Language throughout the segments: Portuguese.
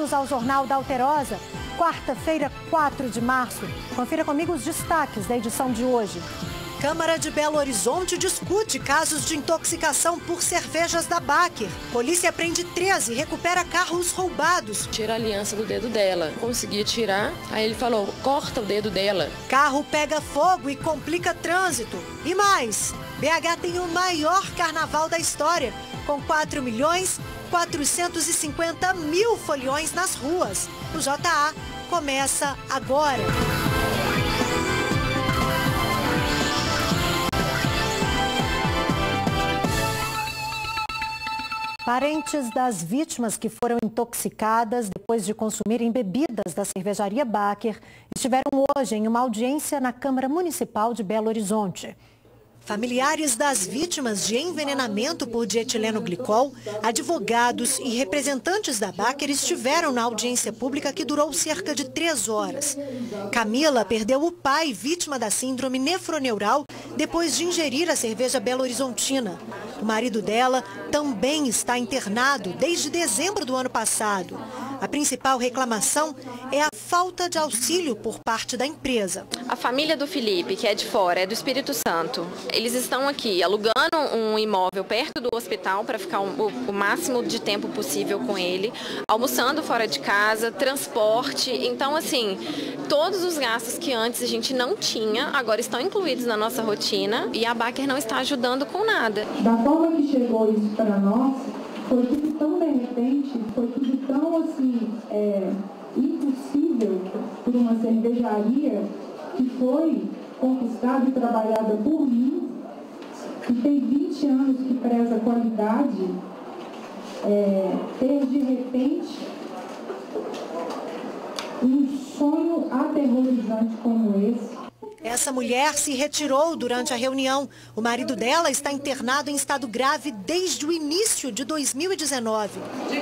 Bem-vindos ao Jornal da Alterosa, quarta-feira, 4 de março. Confira comigo os destaques da edição de hoje. Câmara de Belo Horizonte discute casos de intoxicação por cervejas da Baker. Polícia prende 13 e recupera carros roubados. Tira a aliança do dedo dela. Conseguia tirar, aí ele falou, corta o dedo dela. Carro pega fogo e complica trânsito. E mais, BH tem o maior carnaval da história, com 4.450.000 foliões nas ruas. O JA começa agora. Parentes das vítimas que foram intoxicadas depois de consumirem bebidas da cervejaria Baker estiveram hoje em uma audiência na Câmara Municipal de Belo Horizonte. Familiares das vítimas de envenenamento por dietileno-glicol, advogados e representantes da Baker estiveram na audiência pública que durou cerca de 3 horas. Camila perdeu o pai vítima da síndrome nefroneural depois de ingerir a cerveja belo-horizontina. O marido dela também está internado desde dezembro do ano passado. A principal reclamação é a falta de auxílio por parte da empresa. A família do Felipe, que é de fora, é do Espírito Santo, eles estão aqui alugando um imóvel perto do hospital para ficar o máximo de tempo possível com ele, almoçando fora de casa, transporte. Então, assim, todos os gastos que antes a gente não tinha, agora estão incluídos na nossa rotina e a Baker não está ajudando com nada. Da forma que chegou isso para nós, foi tudo tão de repente, foi tudo tão assim, impossível por uma cervejaria que foi conquistada e trabalhada por mim, que tem 20 anos que preza a qualidade, ter de repente um sonho aterrorizante como esse. Essa mulher se retirou durante a reunião. O marido dela está internado em estado grave desde o início de 2019.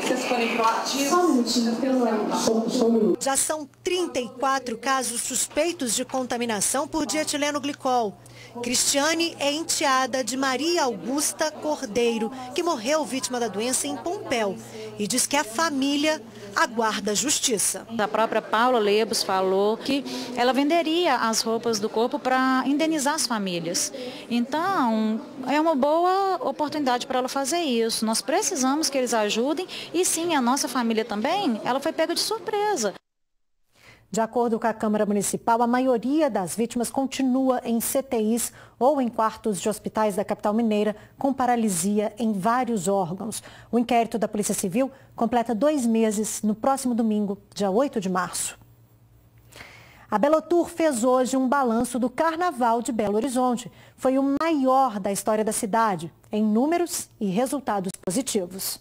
Já são 34 casos suspeitos de contaminação por dietileno-glicol. Cristiane é enteada de Maria Augusta Cordeiro, que morreu vítima da doença em Pompéu, e diz que a família aguarda a justiça. A própria Paula Lebos falou que ela venderia as roupas do corpo para indenizar as famílias. Então, é uma boa oportunidade para ela fazer isso. Nós precisamos que eles ajudem e sim, a nossa família também, ela foi pega de surpresa. De acordo com a Câmara Municipal, a maioria das vítimas continua em CTIs ou em quartos de hospitais da capital mineira com paralisia em vários órgãos. O inquérito da Polícia Civil completa 2 meses no próximo domingo, dia 8 de março. A Belotur fez hoje um balanço do Carnaval de Belo Horizonte. Foi o maior da história da cidade, em números e resultados positivos.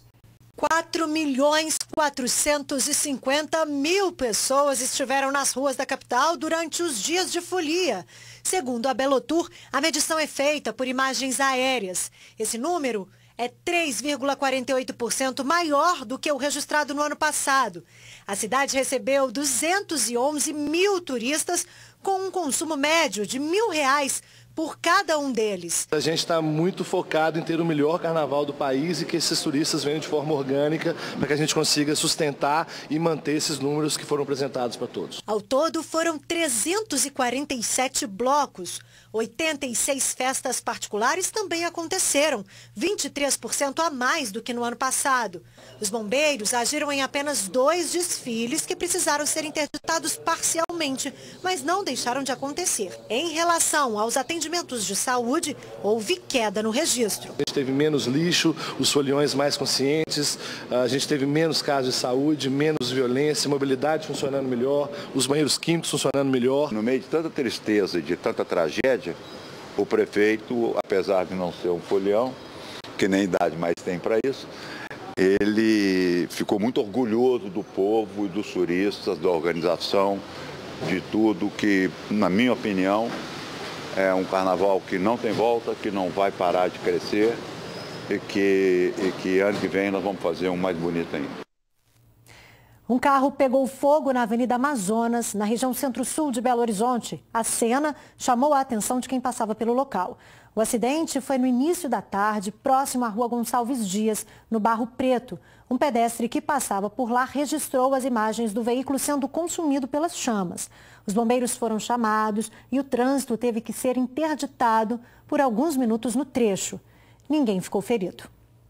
4.450.000 pessoas estiveram nas ruas da capital durante os dias de folia. Segundo a Belotur, a medição é feita por imagens aéreas. Esse número é 3,48% maior do que o registrado no ano passado. A cidade recebeu 211 mil turistas com um consumo médio de R$ 1.000 por cada um deles. A gente está muito focado em ter o melhor carnaval do país e que esses turistas venham de forma orgânica para que a gente consiga sustentar e manter esses números que foram apresentados para todos. Ao todo foram 347 blocos. 86 festas particulares também aconteceram, 23% a mais do que no ano passado. Os bombeiros agiram em apenas 2 desfiles que precisaram ser interditados parcialmente, mas não deixaram de acontecer. Em relação aos atendimentos de saúde, houve queda no registro. A gente teve menos lixo, os foliões mais conscientes, a gente teve menos casos de saúde, menos violência, mobilidade funcionando melhor, os banheiros químicos funcionando melhor. No meio de tanta tristeza e de tanta tragédia, o prefeito, apesar de não ser um folião, que nem idade mais tem para isso, ele ficou muito orgulhoso do povo e dos turistas, da organização, de tudo que, na minha opinião, é um carnaval que não tem volta, que não vai parar de crescer e que ano que vem nós vamos fazer um mais bonito ainda. Um carro pegou fogo na Avenida Amazonas, na região centro-sul de Belo Horizonte. A cena chamou a atenção de quem passava pelo local. O acidente foi no início da tarde, próximo à Rua Gonçalves Dias, no Barro Preto. Um pedestre que passava por lá registrou as imagens do veículo sendo consumido pelas chamas. Os bombeiros foram chamados e o trânsito teve que ser interditado por alguns minutos no trecho. Ninguém ficou ferido.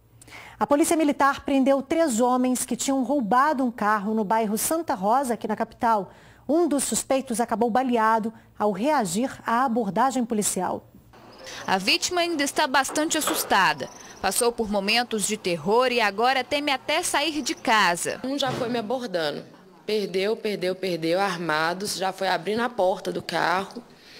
A Polícia Militar prendeu 3 homens que tinham roubado um carro no bairro Santa Rosa, aqui na capital. Um dos suspeitos acabou baleado ao reagir à abordagem policial. A vítima ainda está bastante assustada. Passou por momentos de terror e agora teme até sair de casa. Um já foi me abordando. Perdeu, armados, já foi abrindo a porta do carro,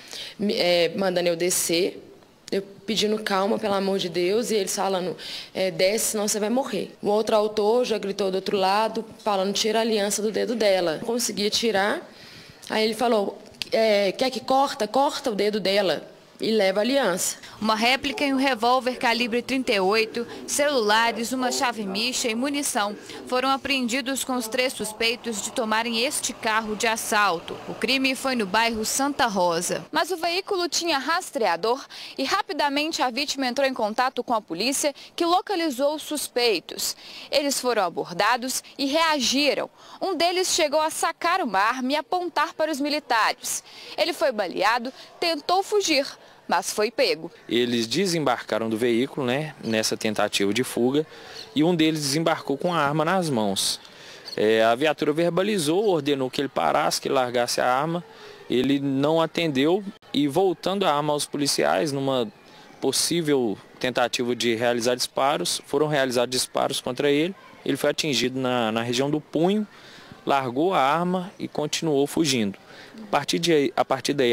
mandando eu descer. Eu pedindo calma, pelo amor de Deus, e eles falando, desce, senão você vai morrer. O outro autor já gritou do outro lado, falando, tira a aliança do dedo dela. Não conseguia tirar, aí ele falou, quer que corta o dedo dela e leva a aliança. Uma réplica e um revólver calibre 38, celulares, uma chave micha e munição foram apreendidos com os 3 suspeitos de tomarem este carro de assalto. O crime foi no bairro Santa Rosa. Mas o veículo tinha rastreador e rapidamente a vítima entrou em contato com a polícia, que localizou os suspeitos. Eles foram abordados e reagiram. Um deles chegou a sacar uma arma e apontar para os militares. Ele foi baleado, tentou fugir, mas foi pego. Eles desembarcaram do veículo, nessa tentativa de fuga, e um deles desembarcou com a arma nas mãos. A viatura verbalizou, ordenou que ele parasse, que ele largasse a arma. Ele não atendeu e, voltando a arma aos policiais, numa possível tentativa de realizar disparos, foram realizados disparos contra ele. Ele foi atingido na região do punho, largou a arma e continuou fugindo. A partir daí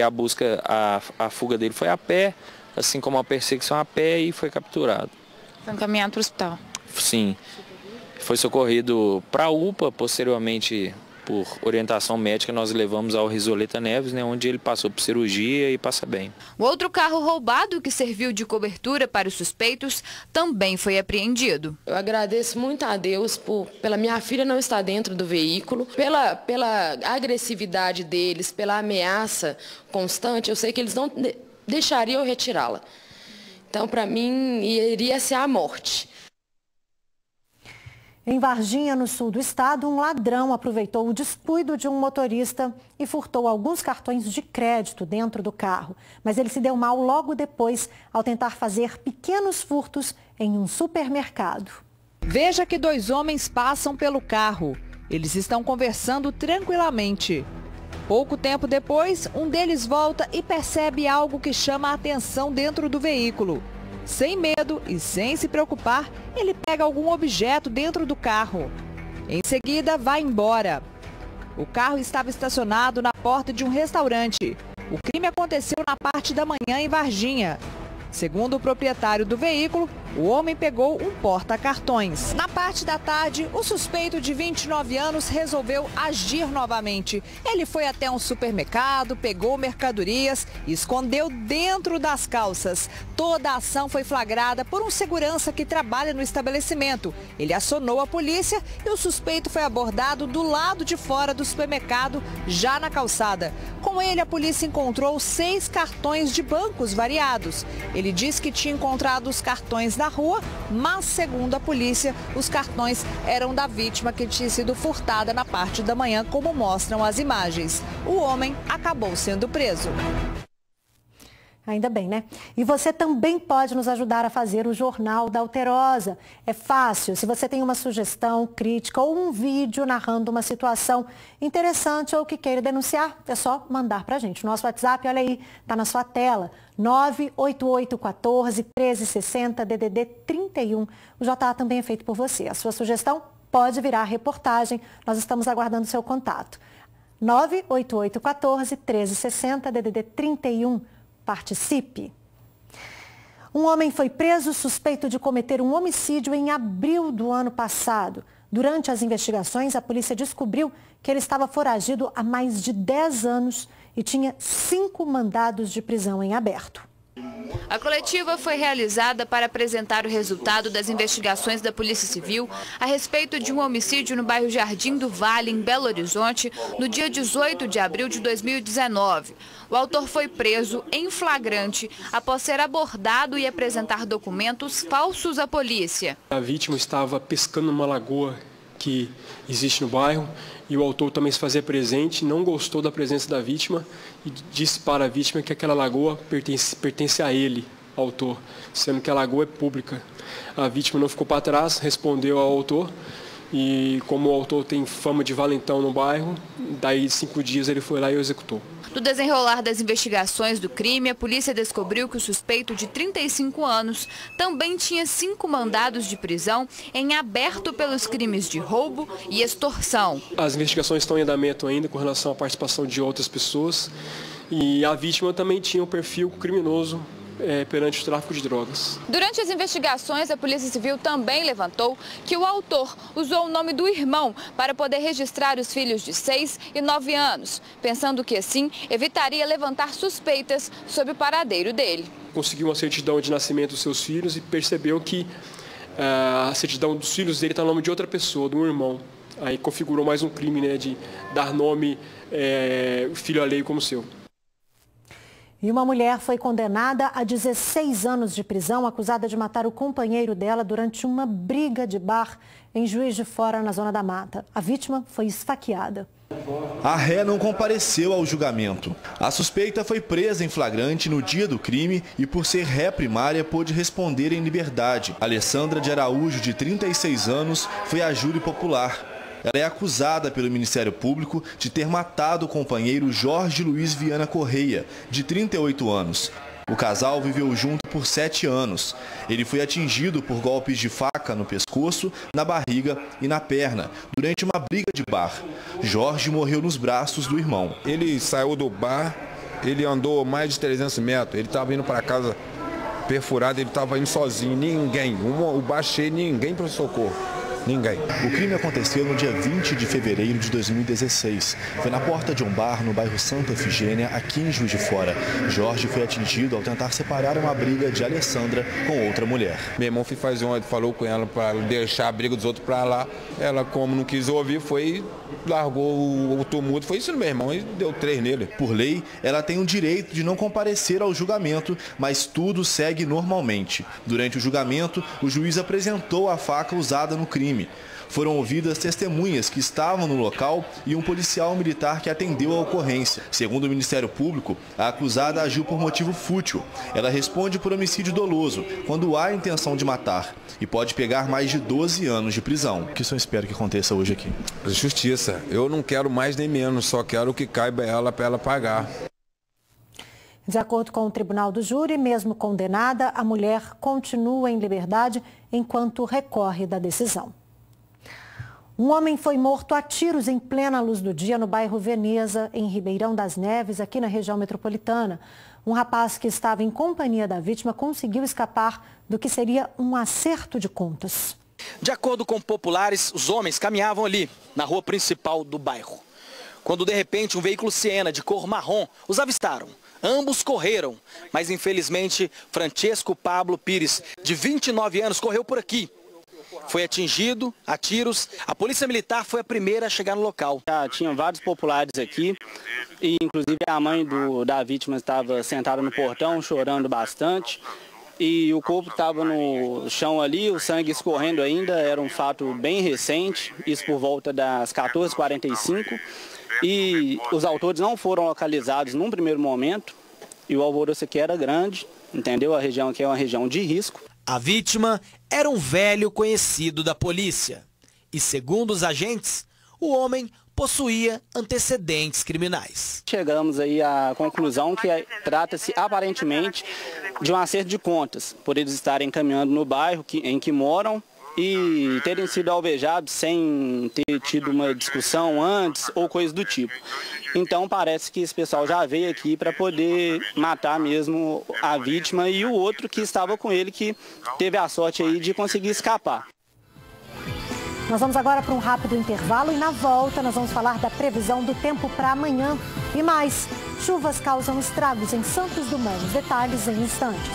a fuga dele foi a pé, assim como a perseguição a pé, e foi capturado. Foi encaminhado para o hospital? Sim. Foi socorrido para a UPA, posteriormente, por orientação médica, nós levamos ao Risoleta Neves, onde ele passou por cirurgia e passa bem. O outro carro roubado, que serviu de cobertura para os suspeitos, também foi apreendido. Eu agradeço muito a Deus pela minha filha não estar dentro do veículo, pela agressividade deles, pela ameaça constante. Eu sei que eles não deixariam eu retirá-la. Então, para mim, iria ser a morte. Em Varginha, no sul do estado, um ladrão aproveitou o descuido de um motorista e furtou alguns cartões de crédito dentro do carro. Mas ele se deu mal logo depois ao tentar fazer pequenos furtos em um supermercado. Veja que 2 homens passam pelo carro. Eles estão conversando tranquilamente. Pouco tempo depois, um deles volta e percebe algo que chama a atenção dentro do veículo. Sem medo e sem se preocupar, ele pega algum objeto dentro do carro. Em seguida, vai embora. O carro estava estacionado na porta de um restaurante. O crime aconteceu na parte da manhã em Varginha. Segundo o proprietário do veículo, o homem pegou um porta-cartões. Na parte da tarde, o suspeito de 29 anos resolveu agir novamente. Ele foi até um supermercado, pegou mercadorias e escondeu dentro das calças. Toda a ação foi flagrada por um segurança que trabalha no estabelecimento. Ele acionou a polícia e o suspeito foi abordado do lado de fora do supermercado, já na calçada. Com ele, a polícia encontrou 6 cartões de bancos variados. Ele disse que tinha encontrado os cartões na rua, mas, segundo a polícia, os cartões eram da vítima que tinha sido furtada na parte da manhã, como mostram as imagens. O homem acabou sendo preso. Ainda bem, né? E você também pode nos ajudar a fazer o Jornal da Alterosa. É fácil. Se você tem uma sugestão, crítica ou um vídeo narrando uma situação interessante ou que queira denunciar, é só mandar pra gente. Nosso WhatsApp, olha aí, tá na sua tela. 98814-1360, DDD 31. O JA também é feito por você. A sua sugestão pode virar reportagem. Nós estamos aguardando o seu contato. 98814-1360, DDD 31. Participe. Um homem foi preso suspeito de cometer um homicídio em abril do ano passado. Durante as investigações, a polícia descobriu que ele estava foragido há mais de 10 anos e tinha 5 mandados de prisão em aberto. A coletiva foi realizada para apresentar o resultado das investigações da Polícia Civil a respeito de um homicídio no bairro Jardim do Vale, em Belo Horizonte, no dia 18 de abril de 2019. O autor foi preso em flagrante após ser abordado e apresentar documentos falsos à polícia. A vítima estava pescando numa lagoa que existe no bairro e o autor também se fazia presente, não gostou da presença da vítima e disse para a vítima que aquela lagoa pertence a ele, autor, sendo que a lagoa é pública. A vítima não ficou para trás, respondeu ao autor e como o autor tem fama de valentão no bairro, daí 5 dias ele foi lá e o executou. No desenrolar das investigações do crime, a polícia descobriu que o suspeito de 35 anos também tinha 5 mandados de prisão em aberto pelos crimes de roubo e extorsão. As investigações estão em andamento ainda com relação à participação de outras pessoas e a vítima também tinha um perfil criminoso perante o tráfico de drogas. Durante as investigações, a Polícia Civil também levantou que o autor usou o nome do irmão para poder registrar os filhos de 6 e 9 anos, pensando que assim evitaria levantar suspeitas sobre o paradeiro dele. Conseguiu uma certidão de nascimento dos seus filhos e percebeu que a certidão dos filhos dele está no nome de outra pessoa, de um irmão. Aí configurou mais um crime, né, de dar nome filho alheio como seu. E uma mulher foi condenada a 16 anos de prisão, acusada de matar o companheiro dela durante uma briga de bar em Juiz de Fora, na Zona da Mata. A vítima foi esfaqueada. A ré não compareceu ao julgamento. A suspeita foi presa em flagrante no dia do crime e, por ser ré primária, pôde responder em liberdade. Alessandra de Araújo, de 36 anos, foi a júri popular. Ela é acusada pelo Ministério Público de ter matado o companheiro Jorge Luiz Viana Correia, de 38 anos. O casal viveu junto por 7 anos. Ele foi atingido por golpes de faca no pescoço, na barriga e na perna, durante uma briga de bar. Jorge morreu nos braços do irmão. Ele saiu do bar, ele andou mais de 300 metros, ele estava indo para casa perfurado, ele estava indo sozinho, ninguém, o bar cheio, ninguém para socorro. Ninguém. O crime aconteceu no dia 20 de fevereiro de 2016. Foi na porta de um bar no bairro Santa Efigênia, aqui em Juiz de Fora. Jorge foi atingido ao tentar separar uma briga de Alessandra com outra mulher. Meu irmão falou com ela para deixar a briga dos outros para lá. Ela, como não quis ouvir, largou o tumulto. Foi isso no meu irmão e deu 3 nele. Por lei, ela tem o direito de não comparecer ao julgamento, mas tudo segue normalmente. Durante o julgamento, o juiz apresentou a faca usada no crime. Foram ouvidas testemunhas que estavam no local e um policial militar que atendeu a ocorrência. Segundo o Ministério Público, a acusada agiu por motivo fútil. Ela responde por homicídio doloso, quando há intenção de matar, e pode pegar mais de 12 anos de prisão. O que o senhor espera que aconteça hoje aqui? Justiça. Eu não quero mais nem menos, só quero que caiba ela para ela pagar. De acordo com o Tribunal do Júri, mesmo condenada, a mulher continua em liberdade enquanto recorre da decisão. Um homem foi morto a tiros em plena luz do dia no bairro Veneza, em Ribeirão das Neves, aqui na região metropolitana. Um rapaz que estava em companhia da vítima conseguiu escapar do que seria um acerto de contas. De acordo com populares, os homens caminhavam ali, na rua principal do bairro, quando de repente um veículo Siena de cor marrom os avistaram. Ambos correram, mas infelizmente Francesco Pablo Pires, de 29 anos, correu por aqui. Foi atingido a tiros. A polícia militar foi a primeira a chegar no local. Já tinha vários populares aqui e inclusive a mãe da vítima estava sentada no portão chorando bastante. E o corpo estava no chão ali, o sangue escorrendo ainda, era um fato bem recente, isso por volta das 14h45. E os autores não foram localizados num primeiro momento e o alvoroço aqui era grande, entendeu? A região aqui é uma região de risco. A vítima era um velho conhecido da polícia e, segundo os agentes, o homem possuía antecedentes criminais. Chegamos aí à conclusão que trata-se aparentemente de um acerto de contas, por eles estarem caminhando no bairro em que moram e terem sido alvejados sem ter tido uma discussão antes ou coisa do tipo. Então parece que esse pessoal já veio aqui para poder matar mesmo a vítima e o outro que estava com ele, que teve a sorte aí de conseguir escapar. Nós vamos agora para um rápido intervalo e na volta nós vamos falar da previsão do tempo para amanhã e mais. Chuvas causam estragos em Santos Dumont. Detalhes em instantes.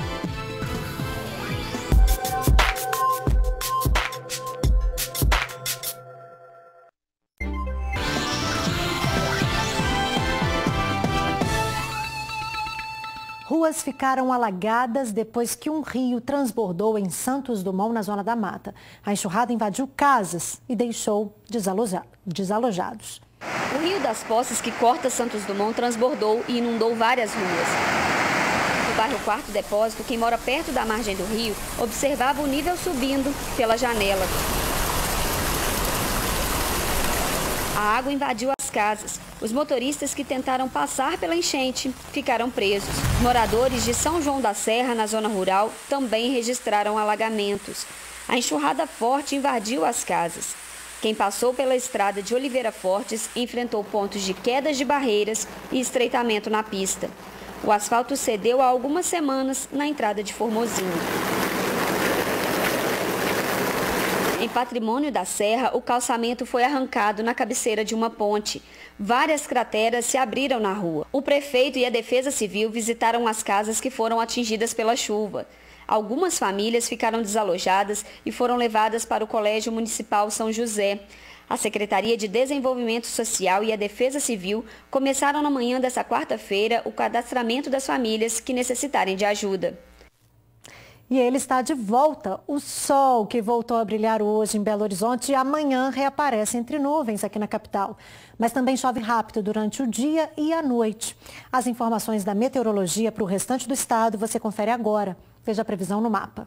Ruas ficaram alagadas depois que um rio transbordou em Santos Dumont, na Zona da Mata. A enxurrada invadiu casas e deixou desalojados. O Rio das Poças, que corta Santos Dumont, transbordou e inundou várias ruas. No bairro Quarto Depósito, quem mora perto da margem do rio observava o nível subindo pela janela. A água invadiu as casas. Os motoristas que tentaram passar pela enchente ficaram presos. Moradores de São João da Serra, na zona rural, também registraram alagamentos. A enxurrada forte invadiu as casas. Quem passou pela estrada de Oliveira Fortes enfrentou pontos de quedas de barreiras e estreitamento na pista. O asfalto cedeu há algumas semanas na entrada de Formosinho. Em Patrimônio da Serra, o calçamento foi arrancado na cabeceira de uma ponte. Várias crateras se abriram na rua. O prefeito e a Defesa Civil visitaram as casas que foram atingidas pela chuva. Algumas famílias ficaram desalojadas e foram levadas para o Colégio Municipal São José. A Secretaria de Desenvolvimento Social e a Defesa Civil começaram na manhã desta quarta-feira o cadastramento das famílias que necessitarem de ajuda. E ele está de volta. O sol que voltou a brilhar hoje em Belo Horizonte amanhã reaparece entre nuvens aqui na capital. Mas também chove rápido durante o dia e a noite. As informações da meteorologia para o restante do estado você confere agora. Veja a previsão no mapa.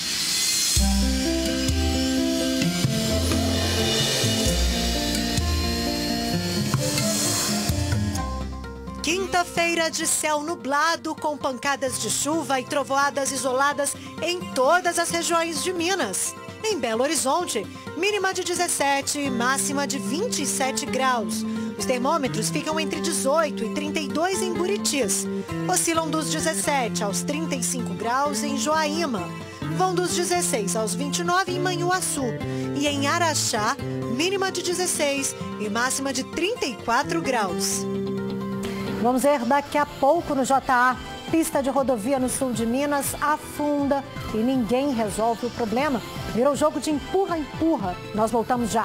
Quinta-feira de céu nublado com pancadas de chuva e trovoadas isoladas em todas as regiões de Minas. Em Belo Horizonte, mínima de 17 e máxima de 27 graus. Os termômetros ficam entre 18 e 32 em Buritis. Oscilam dos 17 aos 35 graus em Joaíma. Vão dos 16 aos 29 em Manhuaçu. E em Araxá, mínima de 16 e máxima de 34 graus. Vamos ver daqui a pouco no JA. Pista de rodovia no sul de Minas afunda e ninguém resolve o problema. Virou jogo de empurra-empurra. Nós voltamos já.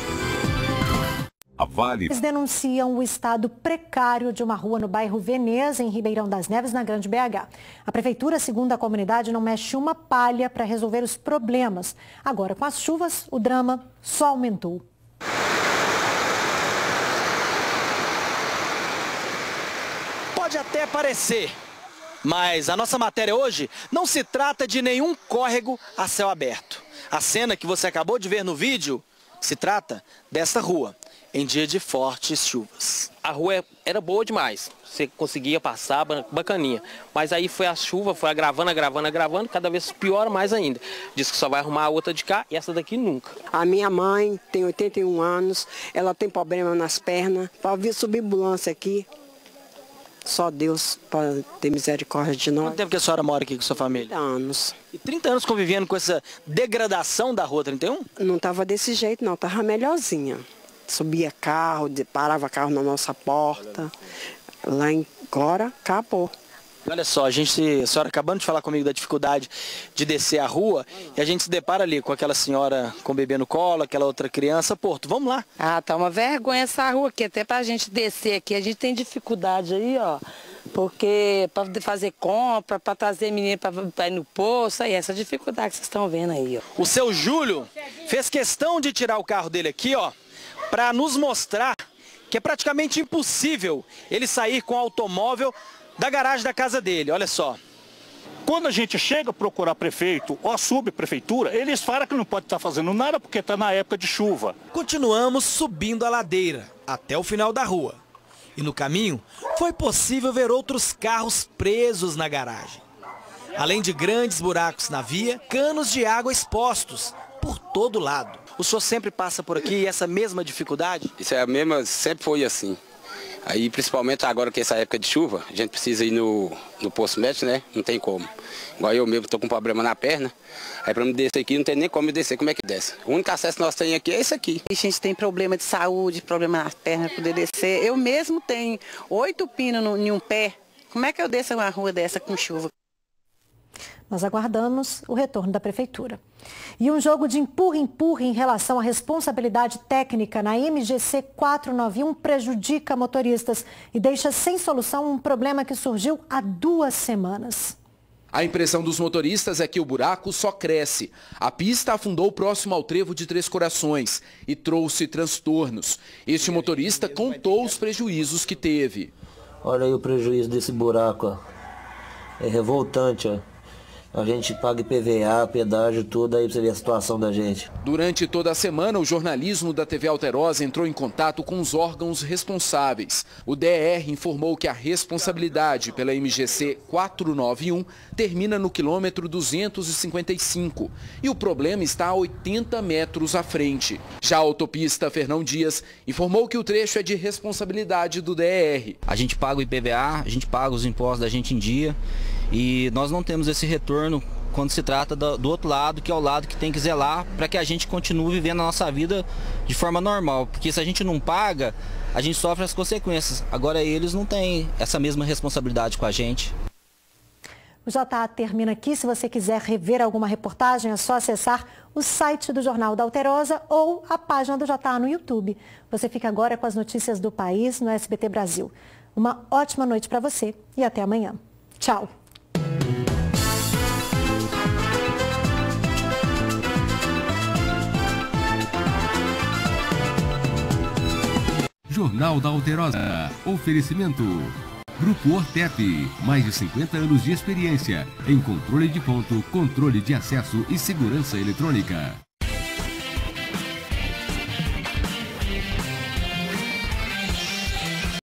A Vale. Eles denunciam o estado precário de uma rua no bairro Veneza, em Ribeirão das Neves, na Grande BH. A prefeitura, segundo a comunidade, não mexe uma palha para resolver os problemas. Agora, com as chuvas, o drama só aumentou. Pode até parecer, mas a nossa matéria hoje não se trata de nenhum córrego a céu aberto. A cena que você acabou de ver no vídeo se trata desta rua, em dia de fortes chuvas. A rua era boa demais, você conseguia passar bacaninha, mas aí foi a chuva, foi agravando, cada vez piora mais ainda. Diz que só vai arrumar a outra de cá e essa daqui nunca. A minha mãe tem 81 anos, ela tem problema nas pernas, para vir subir ambulância aqui. Só Deus para ter misericórdia de nós. Quanto tempo que a senhora mora aqui com sua família? 30 anos. E 30 anos convivendo com essa degradação da Rua 31? Não estava desse jeito não, estava melhorzinha. Subia carro, parava carro na nossa porta. Lá agora acabou. Olha só, a senhora acabando de falar comigo da dificuldade de descer a rua e a gente se depara ali com aquela senhora com o bebê no colo, aquela outra criança. Porto, vamos lá. Ah, tá uma vergonha essa rua aqui, até pra gente descer aqui, a gente tem dificuldade aí, ó. Porque para fazer compra, para trazer menino para ir no poço, aí essa dificuldade que vocês estão vendo aí, ó. O seu Júlio fez questão de tirar o carro dele aqui, ó, para nos mostrar que é praticamente impossível ele sair com o automóvel da garagem da casa dele, olha só. Quando a gente chega a procurar prefeito ou a subprefeitura, eles falam que não pode estar fazendo nada porque está na época de chuva. Continuamos subindo a ladeira até o final da rua. E no caminho foi possível ver outros carros presos na garagem. Além de grandes buracos na via, canos de água expostos por todo lado. O senhor sempre passa por aqui e essa mesma dificuldade? Isso é a mesma, sempre foi assim. Aí, principalmente agora que essa época de chuva, a gente precisa ir no posto médico, né? Não tem como. Igual eu mesmo estou com problema na perna, aí para me descer aqui não tem nem como eu descer, como é que desce? O único acesso que nós temos aqui é esse aqui. A gente tem problema de saúde, problema nas pernas, poder descer. Eu mesmo tenho 8 pinos em um pé. Como é que eu desço uma rua dessa com chuva? Nós aguardamos o retorno da Prefeitura. E um jogo de empurra-empurra em relação à responsabilidade técnica na MGC 491 prejudica motoristas e deixa sem solução um problema que surgiu há 2 semanas. A impressão dos motoristas é que o buraco só cresce. A pista afundou próximo ao trevo de Três Corações e trouxe transtornos. Este motorista contou os prejuízos que teve. Olha aí o prejuízo desse buraco, ó. É revoltante, ó. A gente paga IPVA, pedágio, tudo, aí pra você ver a situação da gente. Durante toda a semana, o jornalismo da TV Alterosa entrou em contato com os órgãos responsáveis. O DR informou que a responsabilidade pela MGC 491 termina no quilômetro 255 e o problema está a 80 metros à frente. Já a autopista Fernão Dias informou que o trecho é de responsabilidade do DR. A gente paga o IPVA, a gente paga os impostos da gente em dia. E nós não temos esse retorno quando se trata do outro lado, que é o lado que tem que zelar para que a gente continue vivendo a nossa vida de forma normal. Porque se a gente não paga, a gente sofre as consequências. Agora eles não têm essa mesma responsabilidade com a gente. O JA termina aqui. Se você quiser rever alguma reportagem, é só acessar o site do Jornal da Alterosa ou a página do JA no YouTube. Você fica agora com as notícias do país no SBT Brasil. Uma ótima noite para você e até amanhã. Tchau. Jornal da Alterosa. Oferecimento. Grupo Ortep. Mais de 50 anos de experiência em controle de ponto, controle de acesso e segurança eletrônica.